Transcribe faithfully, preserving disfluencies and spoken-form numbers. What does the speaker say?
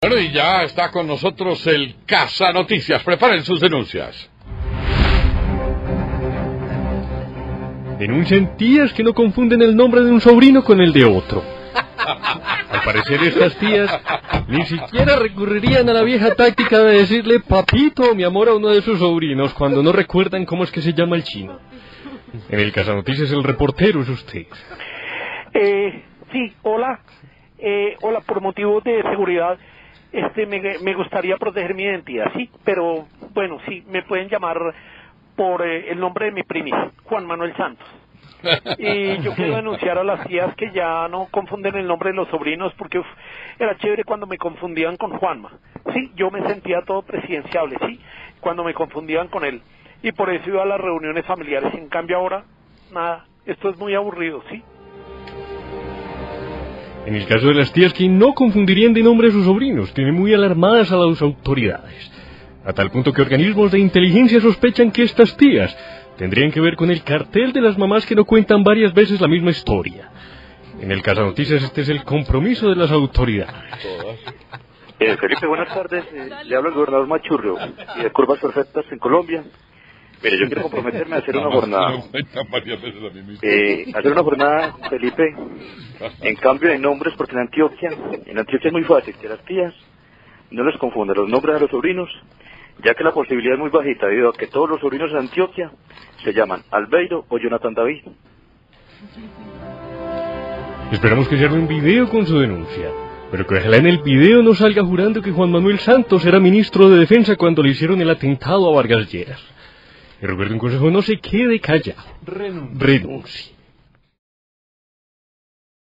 Bueno, y ya está con nosotros el Casa Noticias. Preparen sus denuncias. Denuncian tías que no confunden el nombre de un sobrino con el de otro. Al parecer estas tías ni siquiera recurrirían a la vieja táctica de decirle papito o mi amor a uno de sus sobrinos cuando no recuerdan cómo es que se llama el chino. En el Casa Noticias el reportero es usted. Eh, sí, hola. Eh, hola, por motivos de seguridad, este, me, me gustaría proteger mi identidad, sí, pero bueno, sí, me pueden llamar por eh, el nombre de mi primo, Juan Manuel Santos. Y yo quiero denunciar a las tías que ya no confunden el nombre de los sobrinos, porque uf, era chévere cuando me confundían con Juanma. Sí, yo me sentía todo presidenciable, sí, cuando me confundían con él. Y por eso iba a las reuniones familiares. En cambio ahora, nada, esto es muy aburrido, sí. En el caso de las tías que no confundirían de nombre a sus sobrinos, tienen muy alarmadas a las autoridades. A tal punto que organismos de inteligencia sospechan que estas tías tendrían que ver con el cartel de las mamás que no cuentan varias veces la misma historia. En el Casa Noticias este es el compromiso de las autoridades. Eh, Felipe, buenas tardes. Eh, le habla el gobernador Machurrio y de Curvas Perfectas en Colombia. Mire, yo quiero comprometerme a hacer una jornada. Eh, hacer una jornada, Felipe, en cambio de nombres, porque en Antioquia, en Antioquia es muy fácil que las tías no les confundan los nombres de los sobrinos, ya que la posibilidad es muy bajita debido a que todos los sobrinos de Antioquia se llaman Albeiro o Jonathan David. Esperamos que se haga un video con su denuncia, pero que ojalá en el video no salga jurando que Juan Manuel Santos era ministro de Defensa cuando le hicieron el atentado a Vargas Lleras. Y recuerde un consejo, no se quede callado. Renuncie. Renuncie.